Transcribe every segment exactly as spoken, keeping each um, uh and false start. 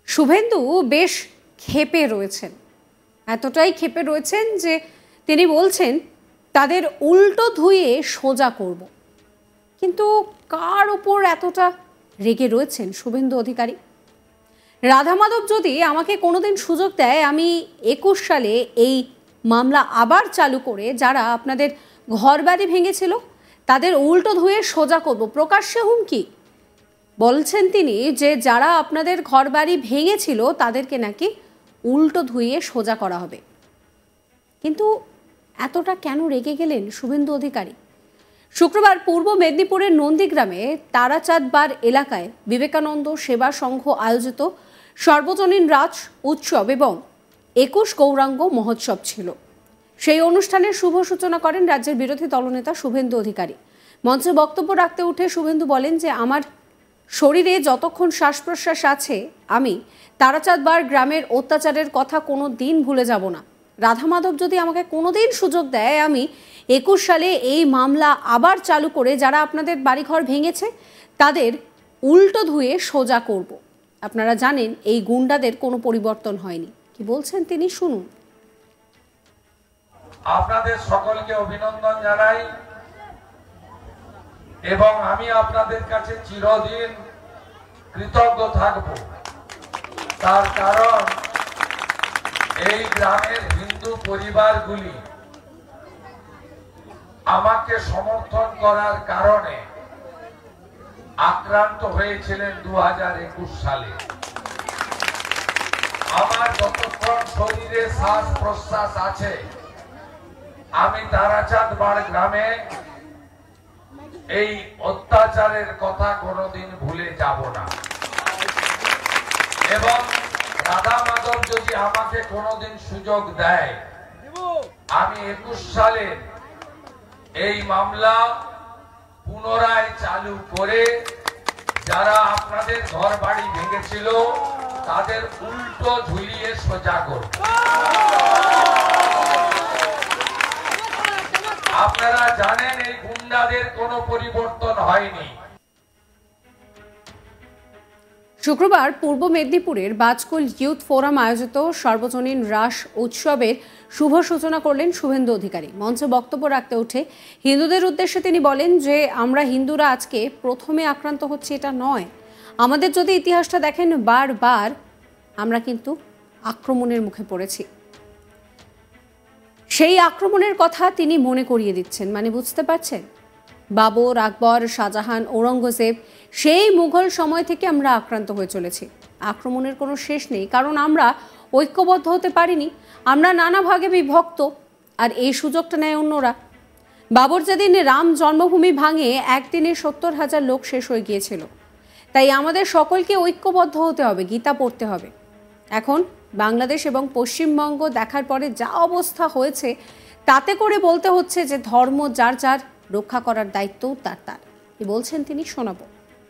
শুভেন্দু বেশ ক্ষেপে রয়েছেন, এতটাই ক্ষেপে রয়েছেন যে তিনি বলছেন তাদের উল্টো ধুয়ে সোজা করব। কিন্তু কার ওপর এতটা রেগে রয়েছেন শুভেন্দু অধিকারী? রাধা মাধব যদি আমাকে কোনোদিন সুযোগ দেয়, আমি একুশ সালে এই মামলা আবার চালু করে যারা আপনাদের ঘরবাড়ি ভেঙেছিল তাদের উল্টো ধুয়ে সোজা করব। প্রকাশ্যে হুমকি বলছেন তিনি যে যারা আপনাদের ঘরবাড়ি ভেঙেছিল তাদেরকে নাকি উল্টো ধুয়ে সোজা করা হবে। কিন্তু এতটা কেন রেগে গেলেন শুভেন্দু অধিকারী? শুক্রবার পূর্ব মেদিনীপুরের নন্দীগ্রামে তারাচাঁদ বার এলাকায় বিবেকানন্দ সেবা সংঘ আয়োজিত সর্বজনীন রাজ উৎসব এবং একুশ গৌরাঙ্গ মহোৎসব ছিল। সেই অনুষ্ঠানের শুভ সূচনা করেন রাজ্যের বিরোধী দলনেতা শুভেন্দু অধিকারী। মঞ্চে বক্তব্য রাখতে উঠে শুভেন্দু বলেন যে আমার শরীরে যতক্ষণ শ্বাস প্রশ্বাস আছে আমি তারাচাঁদ বার গ্রামের অত্যাচারের কথা কোনো দিন ভুলে যাব না। রাধা মাধব যদি আমাকে কোনোদিন সুযোগ দেয়, আমি একুশ সালে এই মামলা আবার চালু করে যারা আপনাদের বাড়িঘর ভেঙেছে তাদের উল্টো ধুয়ে সোজা করব। আপনারা জানেন এই গুন্ডাদের কোনো পরিবর্তন হয়নি। কি বলছেন তিনি শুনুন। আপনাদের সকলকে অভিনন্দন জানাই এবং আমি আপনাদের কাছে চিরদিন কৃতজ্ঞ থাকব। তার কারণ এই গ্রামের হিন্দু পরিবারগুলি আমাকে সমর্থন করার কারণে আক্রান্ত হয়েছিলেন দু হাজার একুশ সালে। আমার যতক্ষণ শরীরে শ্বাস প্রশ্বাস আছে আমি তারাচাঁদ বার গ্রামে এই অত্যাচারের কথা কোনোদিন ভুলে যাব না এবং রাধা মাধব যদি আমাকে কোনোদিন সুযোগ দেয়, আমি একুশ সালে এই মামলা পুনরায় চালু করে যারা আপনাদের ঘর বাড়ি ভেঙেছিল তাদের উল্টো ঝুলিয়ে সোজা করব। আপনারা জানেন এই গুন্ডাদের কোনো পরিবর্তন হয়নি। শুক্রবার পূর্ব মেদিনীপুরের বাজকুল ইউথ ফোরাম আয়োজিত সর্বজনীন রাস উৎসবের শুভ সূচনা করলেন শুভেন্দু অধিকারী। মঞ্চে বক্তব্য রাখতে উঠে হিন্দুদের উদ্দেশ্যে তিনি বলেন যে আমরা হিন্দুরা আজকে প্রথমে আক্রান্ত হচ্ছি এটা নয়, আমাদের যদি ইতিহাসটা দেখেন বারবার আমরা কিন্তু আক্রমণের মুখে পড়েছি। সেই আক্রমণের কথা তিনি মনে করিয়ে দিচ্ছেন। মানে বুঝতে পারছেন, বাবর, আকবর, শাহজাহান, ঔরঙ্গজেব সেই মুঘল সময় থেকে আমরা আক্রান্ত হয়ে চলেছি। আক্রমণের কোনো শেষ নেই, কারণ আমরা ঐক্যবদ্ধ হতে পারিনি, আমরা নানা ভাগে বিভক্ত। আর এই সুযোগটা নেয় অন্যরা। বাবর যেদিন রাম জন্মভূমি ভাঙে একদিনে সত্তর হাজার লোক শেষ হয়ে গিয়েছিল। তাই আমাদের সকলকে ঐক্যবদ্ধ হতে হবে, গীতা পড়তে হবে। এখন বাংলাদেশ এবং পশ্চিমবঙ্গ দেখার পরে যা অবস্থা হয়েছে তাতে করে বলতে হচ্ছে যে ধর্ম যার যার, রক্ষা করার দায়িত্ব তার তার। কি বলছেন তিনি শোনাবো।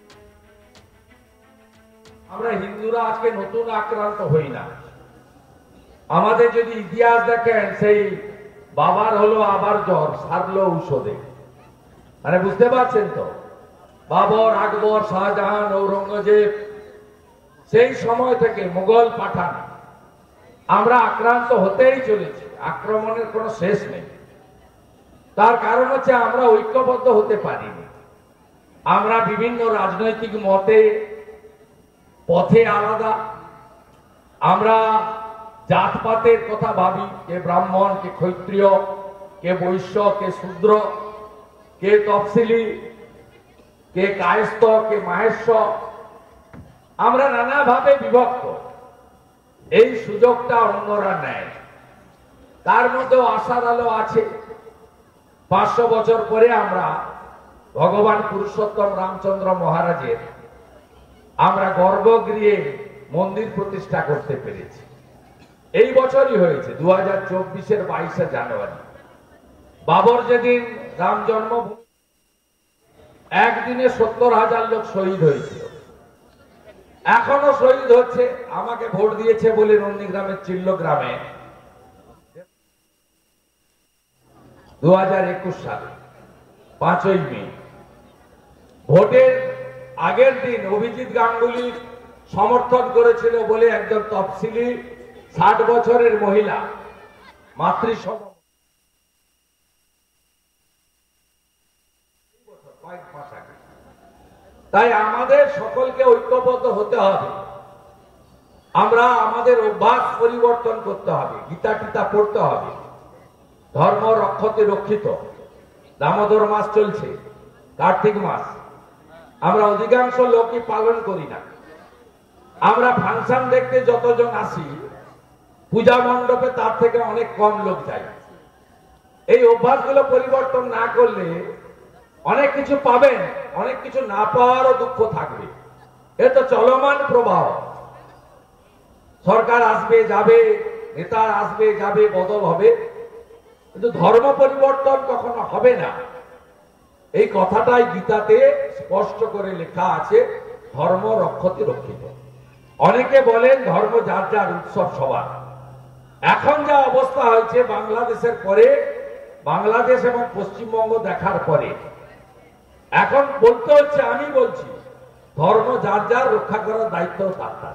আমরা হিন্দুরা আজকে নতুন আক্রান্ত হই না। আমাদের যদি ইতিহাস দেখেন, সেই বাবার হলো আবার জ্বর, সারলো ঔষধে। মানে বুঝতে পারছেন তো, বাবর, আকবর, শাহজাহান, ঔরঙ্গজেব সেই সময় থেকে মুঘল, পাঠান আমরা আক্রান্ত হতেই চলেছি। আক্রমণের কোনো শেষ নেই। তার কারণ হচ্ছে আমরা ঐক্যবদ্ধ হতে পারিনি। আমরা বিভিন্ন রাজনৈতিক মতে পথে আলাদা। আমরা জাতপাতের কথা ভাবি, কে ব্রাহ্মণ, কে ক্ষত্রিয়, কে বৈশ্য, কে শূদ্র, কে তফসিলি, কে কায়স্থ, কে মাহেশ্বর। আমরা নানাভাবে বিভক্ত। এই সুযোগটা অন্যরা নেয়। তার মধ্যেও আশার আলো আছে। পাঁচশো বছর পরে আমরা ভগবান পুরুষোত্তম রামচন্দ্র মহারাজের আমরা গর্ভগৃহে মন্দির প্রতিষ্ঠা করতে পেরেছি। এই বছরই হয়েছে, দু হাজার চব্বিশের বাইশে জানুয়ারি। বাবর যেদিন রাম জন্মভূমি, একদিনে সত্তর হাজার লোক শহীদ হয়েছিল, এখনো শহীদ হচ্ছে। আমাকে ভোট দিয়েছে বলে নন্দীগ্রামের চিল্ল গ্রামে দু হাজার একুশ সালে পাঁচই মে ভোটের আগের দিন অভিজিৎ গাঙ্গুলির সমর্থন করেছিল বলে একজন তফসিলি ষাট বছরের মহিলা মাতৃসম কয়েক মাস আগে। তাই আমাদের সকলকে ঐক্যবদ্ধ হতে হবে, আমরা আমাদের অভ্যাস পরিবর্তন করতে হবে, গীতা টিতা পড়তে হবে। ধর্ম রক্ষতে রক্ষিত, দামোদর মাস চলছে, কার্তিক মাস, আমরা অধিকাংশ লোকই পালন করি না। আমরা ফাংশন দেখতে যতজন আসি, পূজা মণ্ডপে তার থেকে অনেক কম লোক যায়। এই অভ্যাসগুলো পরিবর্তন না করলে অনেক কিছু পাবেন, অনেক কিছু না পাওয়ারও দুঃখ থাকবে। এ তো চলমান প্রবাহ, সরকার আসবে যাবে, নেতা আসবে যাবে, বদল হবে, কিন্তু ধর্ম পরিবর্তন কখনো হবে না। এই কথাটাই গীতাতে স্পষ্ট করে লেখা আছে, ধর্ম রক্ষতে রক্ষিত। অনেকে বলেন ধর্ম যার যার, উৎসব সবার। এখন যা অবস্থা হয়েছে বাংলাদেশের পরে, বাংলাদেশ এবং পশ্চিমবঙ্গ দেখার পরে, এখন বলতে হচ্ছে, আমি বলছি, ধর্ম যার যার, রক্ষা করার দায়িত্ব তার তার।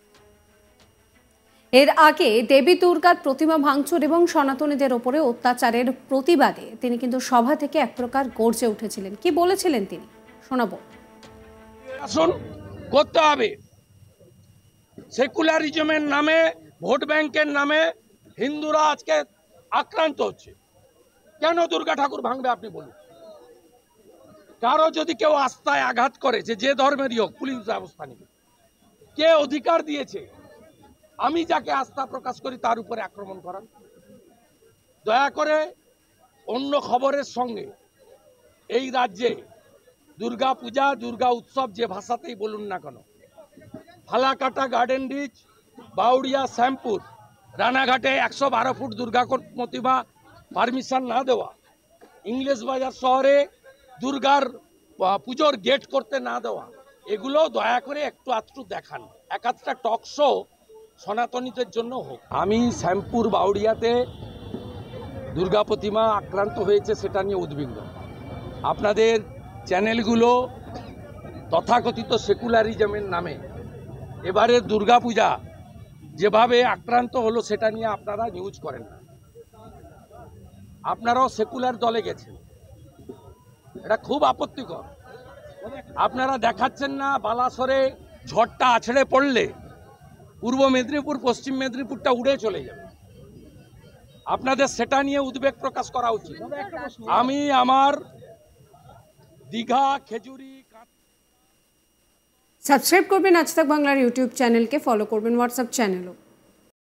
এর আগে দেবী দুর্গার প্রতিমা ভাঙচুর এবং সনাতনীদের ওপরে অত্যাচারের প্রতিবাদে তিনি কিন্তু সভা থেকে এক প্রকার গর্জে উঠেছিলেন। কি বলেছিলেন তিনি, শোনাবো। শাসন করতে হবে, সেকুলারিজমের নামে, ভোট ব্যাংকের নামে হিন্দুরা আজকে আক্রান্ত হচ্ছে। কেন দুর্গা ঠাকুর ভাঙবে আপনি বলুন? কারো যদি কেউ আস্থায় আঘাত করে, যে যে ধর্মেরই হোক, পুলিশ ব্যবস্থা নেবে। কে অধিকার দিয়েছে আমি যাকে আস্থা প্রকাশ করি তার উপরে আক্রমণ করার? দয়া করে অন্য খবরের সঙ্গে এই রাজ্যে দুর্গা পূজা, দুর্গা উৎসব যে ভাষাতেই বলুন না কেন, ফালাকাটা, গার্ডেন রিচ, বাউড়িয়া, শ্যামপুর, রানাঘাটে একশো বারো ফুট দুর্গা প্রতিমা পারমিশন না দেওয়া, ইংলিশ বাজার শহরে দুর্গার পুজোর গেট করতে না দেওয়া, এগুলো দয়া করে একটু আধটু দেখান। এক আধটা টক শো সনাতনীদের জন্য হোক। আমি শ্যামপুর বাউড়িয়াতে দুর্গা প্রতিমা আক্রান্ত হয়েছে সেটা নিয়ে উদ্বিগ্ন। আপনাদের চ্যানেলগুলো তথাকথিত সেকুলারিজমের নামে এবারে দুর্গাপূজা যেভাবে আক্রান্ত হলো সেটা নিয়ে আপনারা নিউজ করেন না। আপনারাও সেকুলার দলে গেছেন, এটা খুব আপত্তিকর। আপনারা দেখাচ্ছেন না বালাসরে ঝড়টা আছড়ে পড়লে পূর্ব মেদিনীপুর, পশ্চিম মেদিনীপুরটা উড়ে চলে যাবে। আপনাদের সেটা নিয়ে উদ্বেগ প্রকাশ করা উচিত। আমি আমার দীঘা, খেজুরি, সাবস্ক্রাইব করবেন আজ তাক বাংলার ইউটিউব চ্যানেলকে, ফলো করবেন হোয়াটসঅ্যাপ চ্যানেলও।